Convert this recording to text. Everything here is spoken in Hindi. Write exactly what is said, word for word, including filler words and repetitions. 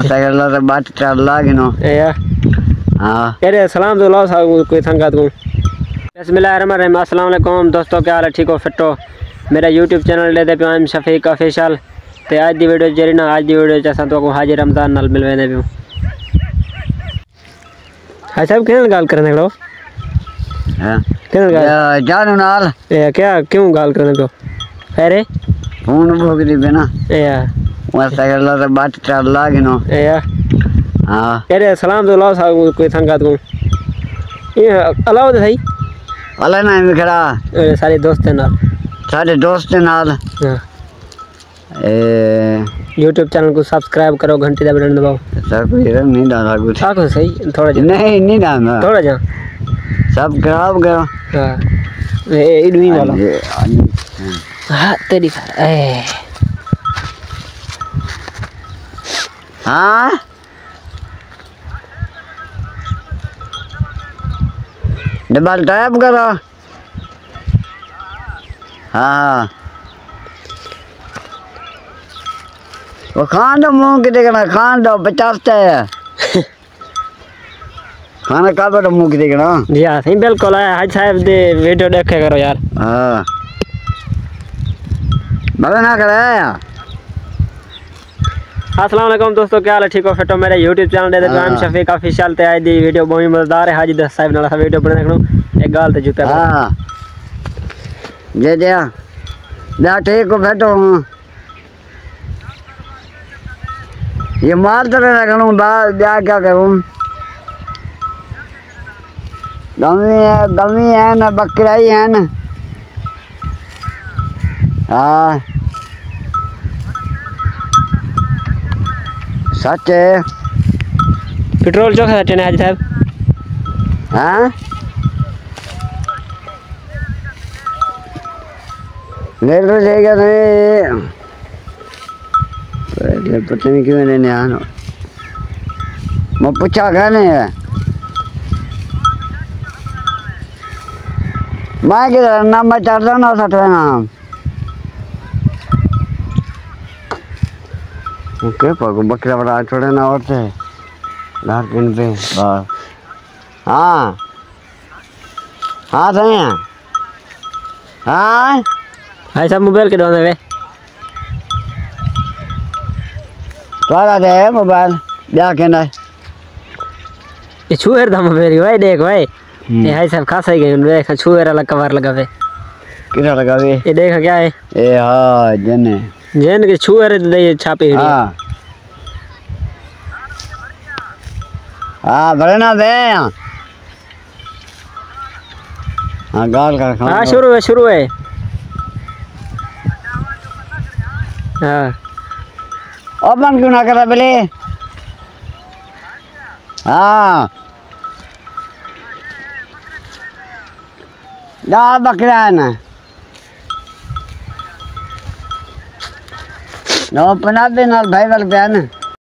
मोटरसाइकिल तो बात चल लागे नो या हां अरे सलाम दो लाओ साहब कोई संगत को बिस्मिल्लाहिर्रहमानिर्रहीम अस्सलाम वालेकुम दोस्तों क्या हाल है ठीक हो फिट हो मेरा यूट्यूब चैनल ले दे पे आई एम शफीक ऑफिशियल ते आज दी वीडियो जरी ना आज दी वीडियो च असां तो हाजी रमजान नाल मिलवेने पियो हां साहब केन गाल करने लो हां केन गाल जानू नाल ए क्या क्यों गाल करने पियो अरे फोन भोग दी बिना या मोटरसाइकिल तो बात चल लागे नो या हां अरे सलाम दो लाओ साहब कोई संगत को ये अलाओ तो सही वाला ना में खड़ा अरे सारे दोस्त नाल सारे दोस्त नाल हां ए यूट्यूब चैनल को सब्सक्राइब करो घंटी दा बटन दबाओ सब ये नहीं डाला कुछ आखो सही थोड़ा जा नहीं नहीं डालना थोड़ा जा सब खराब करो हां ए इडवी वाला हां तेरी ए हां डबल टैप करो हाँ वो खान दो मुँह की देखना खान दो पचास है खाना का दो मुँह की देखना जी हाँ सही बिल्कुल है हाज साहब दे वीडियो देखे करो यार हाँ भले ना करे यार अस्सलाम वालेकुम दोस्तों क्या हाल है ठीक हो फिट हो मेरे यूट्यूब चैनल दे पे आई एम शफीक ऑफिशियल ते आज दी वीडियो बहुत मजेदार है हाजी दस साहब नाल वीडियो बने देखनो एक गाल ते जूता हाँ जे जे जा ठीक हो बैठो ये मार तो रहा करूँ बाहर जा क्या करूँ गमी है गमी है ना बकराई है ना हाँ सच है पेट्रोल चौक सच ने हाजी साहब हाँ ले लो जाएगा नहीं पहले पता नहीं क्यों नहीं आना मैं पूछा कहने है मैं किधर नाम मैं चढ़ ना सटवे नाम ओके पग बकरा बड़ा छोड़े ना और थे लार दिन पे बस हाँ हाँ सही है हाँ हाय साहब मोबाइल के दोने वे तोरा दे मोबाइल क्या कहना है ये छुएर दा मोबाइल भाई देख भाई ये हाय साहब खासा ही गए देख छुएर वाला कवर लगा वे किधर लगा वे ये देख क्या है ए हाँ जने जैन के छुएर दे छापे हाँ हाँ बड़े ना दे हाँ गाल कर हाँ शुरू है शुरू है हाँ ओपन क्यों ना करा पहले हाँ जा बकरा है ना नो पंजाबी नाल भाई वाल पे है ना